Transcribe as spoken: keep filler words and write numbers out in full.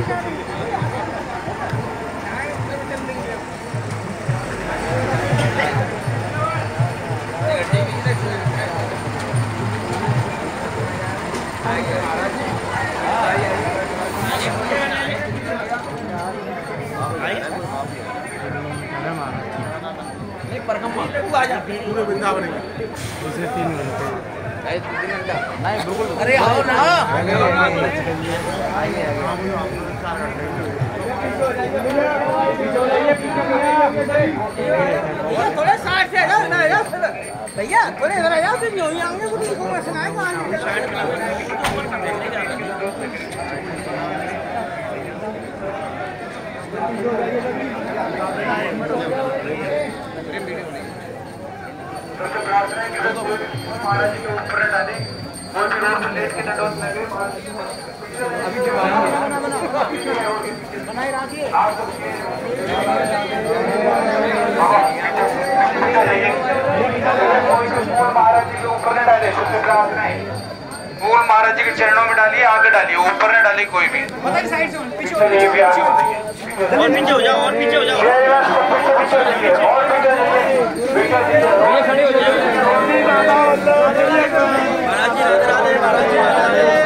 पूरे वृंदावन में उसे तीन घंटे नहीं बिल्कुल। अरे आओ ना, थोड़े साइड से ना ना भैया, थोड़े जरा यार से न्यू आएंगे कुछ को सुनाएगा। महाराज जी के ऊपर डाले और भी रोड लेट के नडोस में भी अभी जो बनाए रखिए आप महाराज जी के ऊपर न डाले, शुद्ध प्रार्थना है। मूल महाराज जी के चरणों में डालिए, आगे डालिए, ऊपर न डालिए कोई भी। साइड से पीछे और पीछे हो जाओ, और पीछे हो जाओ, खड़े हो जाओ। महाराज जी राधे राधे, महाराज जी राधे राधे।